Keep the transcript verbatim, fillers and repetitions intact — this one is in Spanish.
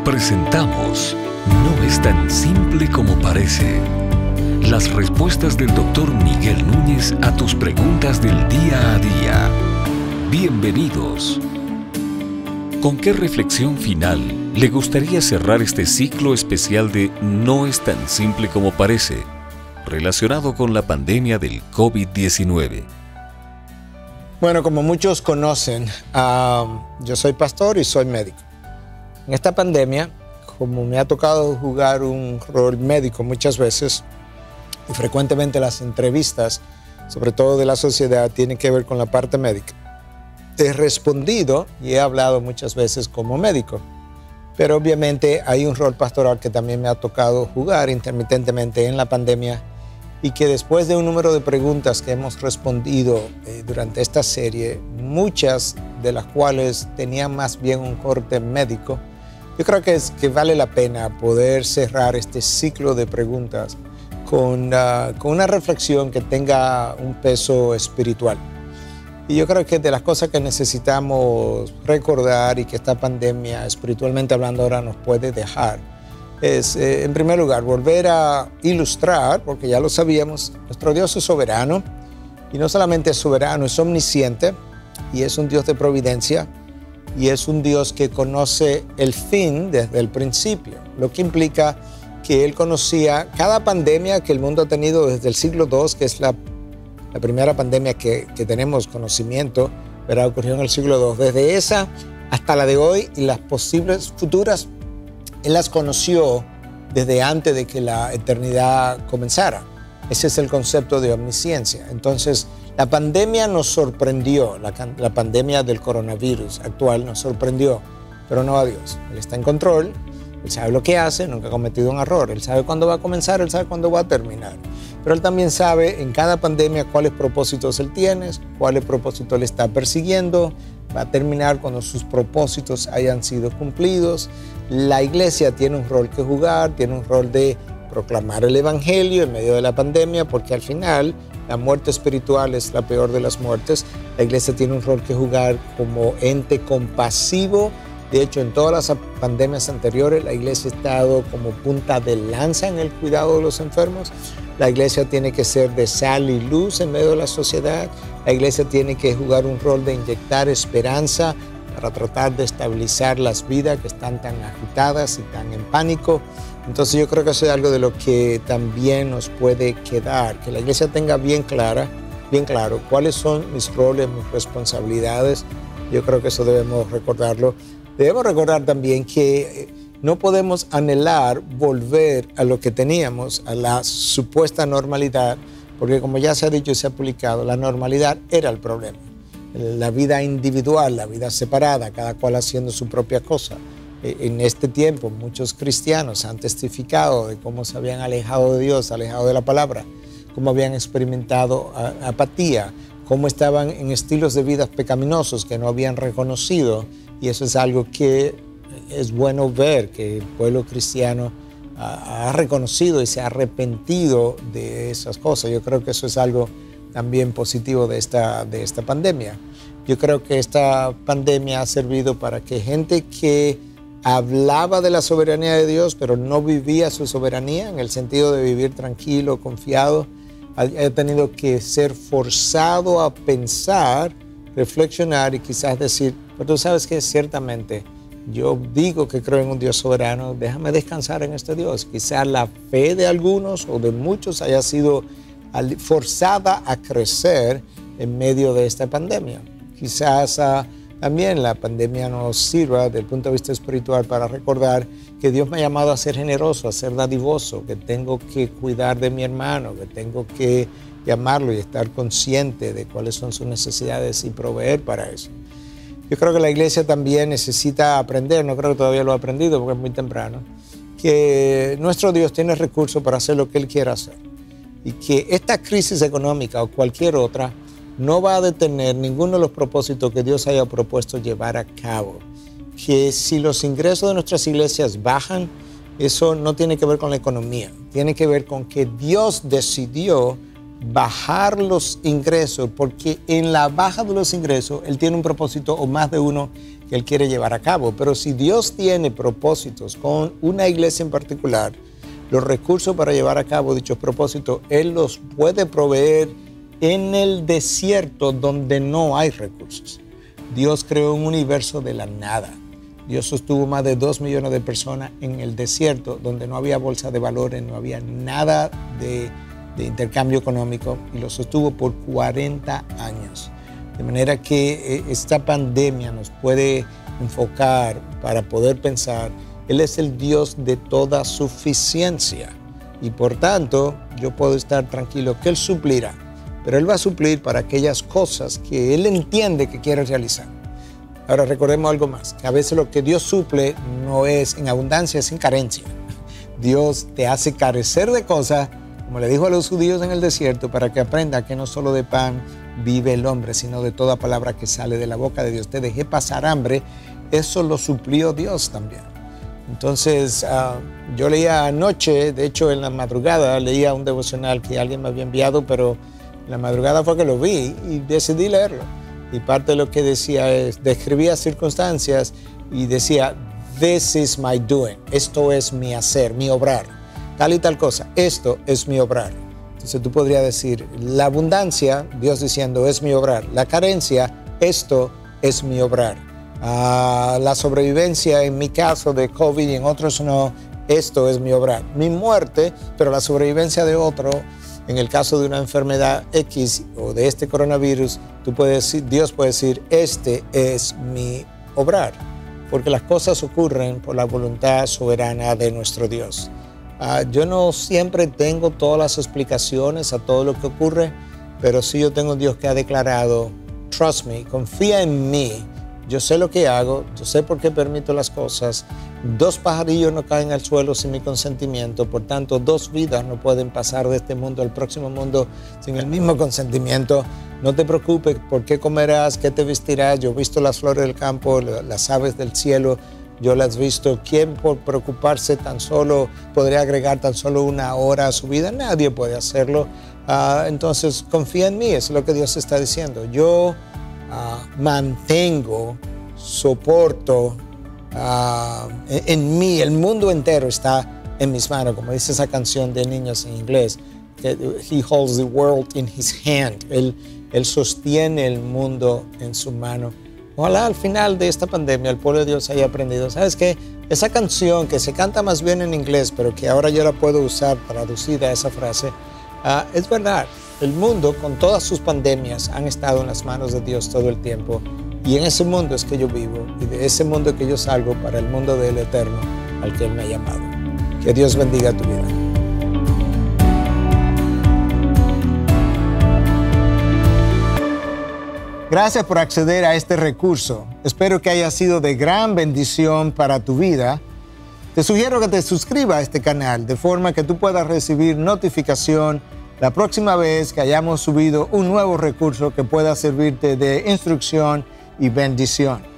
Presentamos No es tan simple como parece. Las respuestas del doctor Miguel Núñez a tus preguntas del día a día. Bienvenidos. ¿Con qué reflexión final le gustaría cerrar este ciclo especial de No es tan simple como parece, relacionado con la pandemia del COVID diecinueve? Bueno, como muchos conocen, uh, yo soy pastor y soy médico. En esta pandemia, como me ha tocado jugar un rol médico muchas veces, y frecuentemente las entrevistas, sobre todo de la sociedad, tienen que ver con la parte médica. He respondido y he hablado muchas veces como médico, pero obviamente hay un rol pastoral que también me ha tocado jugar intermitentemente en la pandemia, y que después de un número de preguntas que hemos respondido eh, durante esta serie, muchas de las cuales tenían más bien un corte médico, yo creo que, es, que vale la pena poder cerrar este ciclo de preguntas con, uh, con una reflexión que tenga un peso espiritual. Y yo creo que de las cosas que necesitamos recordar y que esta pandemia, espiritualmente hablando, ahora nos puede dejar, es, eh, en primer lugar, volver a ilustrar, porque ya lo sabíamos, nuestro Dios es soberano, y no solamente es soberano, es omnisciente, y es un Dios de providencia, y es un Dios que conoce el fin desde el principio, lo que implica que Él conocía cada pandemia que el mundo ha tenido desde el siglo dos, que es la, la primera pandemia que, que tenemos conocimiento, ¿verdad? Ocurrió en el siglo dos, desde esa hasta la de hoy y las posibles futuras. Él las conoció desde antes de que la eternidad comenzara. Ese es el concepto de omnisciencia. Entonces, la pandemia nos sorprendió, la, la pandemia del coronavirus actual nos sorprendió, pero no a Dios. Él está en control, Él sabe lo que hace, nunca ha cometido un error. Él sabe cuándo va a comenzar, Él sabe cuándo va a terminar. Pero Él también sabe en cada pandemia cuáles propósitos Él tiene, cuáles propósitos Él está persiguiendo. Va a terminar cuando sus propósitos hayan sido cumplidos. La iglesia tiene un rol que jugar, tiene un rol de proclamar el evangelio en medio de la pandemia, porque al final la muerte espiritual es la peor de las muertes. La iglesia tiene un rol que jugar como ente compasivo. De hecho, en todas las pandemias anteriores, la iglesia ha estado como punta de lanza en el cuidado de los enfermos. La iglesia tiene que ser de sal y luz en medio de la sociedad. La iglesia tiene que jugar un rol de inyectar esperanza para tratar de estabilizar las vidas que están tan agitadas y tan en pánico. Entonces yo creo que eso es algo de lo que también nos puede quedar, que la iglesia tenga bien clara, bien claro cuáles son mis roles, mis responsabilidades. Yo creo que eso debemos recordarlo. Debemos recordar también que no podemos anhelar volver a lo que teníamos, a la supuesta normalidad, porque como ya se ha dicho y se ha publicado, la normalidad era el problema. La vida individual, la vida separada, cada cual haciendo su propia cosa. En este tiempo muchos cristianos han testificado de cómo se habían alejado de Dios, alejado de la palabra, cómo habían experimentado apatía, cómo estaban en estilos de vida pecaminosos que no habían reconocido. Y eso es algo que es bueno ver, que el pueblo cristiano ha reconocido y se ha arrepentido de esas cosas. Yo creo que eso es algo también positivo de esta, de esta pandemia. Yo creo que esta pandemia ha servido para que gente que hablaba de la soberanía de Dios, pero no vivía su soberanía en el sentido de vivir tranquilo, confiado, haya tenido que ser forzado a pensar, reflexionar y quizás decir, pero tú sabes que ciertamente yo digo que creo en un Dios soberano, déjame descansar en este Dios. Quizás la fe de algunos o de muchos haya sido forzada a crecer en medio de esta pandemia. Quizás uh, también la pandemia nos sirva desde el punto de vista espiritual para recordar que Dios me ha llamado a ser generoso, a ser dadivoso, que tengo que cuidar de mi hermano, que tengo que llamarlo y estar consciente de cuáles son sus necesidades y proveer para eso. Yo creo que la iglesia también necesita aprender, no creo que todavía lo ha aprendido porque es muy temprano, que nuestro Dios tiene recursos para hacer lo que Él quiera hacer. Y que esta crisis económica o cualquier otra no va a detener ninguno de los propósitos que Dios haya propuesto llevar a cabo. Que si los ingresos de nuestras iglesias bajan, eso no tiene que ver con la economía, tiene que ver con que Dios decidió bajar los ingresos, porque en la baja de los ingresos Él tiene un propósito o más de uno que Él quiere llevar a cabo. Pero si Dios tiene propósitos con una iglesia en particular, los recursos para llevar a cabo dichos propósitos, Él los puede proveer en el desierto donde no hay recursos. Dios creó un universo de la nada. Dios sostuvo más de dos millones de personas en el desierto donde no había bolsa de valores, no había nada de, de intercambio económico, y lo sostuvo por cuarenta años. De manera que esta pandemia nos puede enfocar para poder pensar, Él es el Dios de toda suficiencia, y por tanto yo puedo estar tranquilo que Él suplirá, pero Él va a suplir para aquellas cosas que Él entiende que quiere realizar. Ahora recordemos algo más, que a veces lo que Dios suple no es en abundancia, es en carencia. Dios te hace carecer de cosas, como le dijo a los judíos en el desierto, para que aprenda que no solo de pan vive el hombre, sino de toda palabra que sale de la boca de Dios. Te dejé pasar hambre, eso lo suplió Dios también. Entonces, uh, yo leía anoche, de hecho en la madrugada, leía un devocional que alguien me había enviado, pero en la madrugada fue que lo vi y decidí leerlo. Y parte de lo que decía es, describía circunstancias y decía, this is my doing, esto es mi hacer, mi obrar, tal y tal cosa, esto es mi obrar. Entonces tú podrías decir, la abundancia, Dios diciendo, es mi obrar. La carencia, esto es mi obrar. Uh, la sobrevivencia, en mi caso de COVID y en otros no, esto es mi obrar. Mi muerte, pero la sobrevivencia de otro, en el caso de una enfermedad X o de este coronavirus, tú puedes decir, Dios puede decir, este es mi obrar, porque las cosas ocurren por la voluntad soberana de nuestro Dios. Uh, yo no siempre tengo todas las explicaciones a todo lo que ocurre, pero sí yo tengo un Dios que ha declarado, trust me, confía en mí. Yo sé lo que hago, yo sé por qué permito las cosas. Dos pajarillos no caen al suelo sin mi consentimiento, por tanto, dos vidas no pueden pasar de este mundo al próximo mundo sin el mismo consentimiento. No te preocupes por qué comerás, qué te vestirás. Yo he visto las flores del campo, las aves del cielo, yo las he visto. ¿Quién por preocuparse tan solo podría agregar tan solo una hora a su vida? Nadie puede hacerlo. Uh, entonces, confía en mí, es lo que Dios está diciendo. Yo Uh, mantengo, soporto uh, en, en mí, el mundo entero está en mis manos, como dice esa canción de niños en inglés, que He holds the world in his hand. Él, él sostiene el mundo en su mano. Ojalá al final de esta pandemia el pueblo de Dios haya aprendido. ¿Sabes qué? Esa canción que se canta más bien en inglés, pero que ahora yo la puedo usar traducida a esa frase, uh, es verdad. El mundo, con todas sus pandemias, han estado en las manos de Dios todo el tiempo. Y en ese mundo es que yo vivo, y de ese mundo es que yo salgo para el mundo del eterno al que Él me ha llamado. Que Dios bendiga tu vida. Gracias por acceder a este recurso. Espero que haya sido de gran bendición para tu vida. Te sugiero que te suscribas a este canal de forma que tú puedas recibir notificación la próxima vez que hayamos subido un nuevo recurso que pueda servirte de instrucción y bendición.